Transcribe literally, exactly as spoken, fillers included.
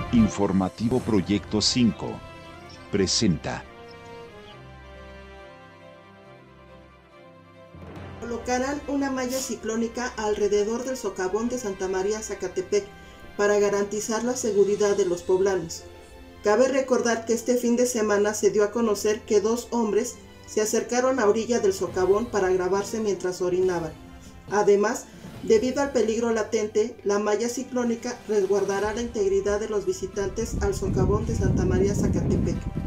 Informativo Proyecto cinco presenta. Colocarán una malla ciclónica alrededor del socavón de Santa María Zacatepec para garantizar la seguridad de los poblanos. Cabe recordar que este fin de semana se dio a conocer que dos hombres se acercaron a orilla del socavón para grabarse mientras orinaban. Además, debido al peligro latente, la malla ciclónica resguardará la integridad de los visitantes al socavón de Santa María Zacatepec.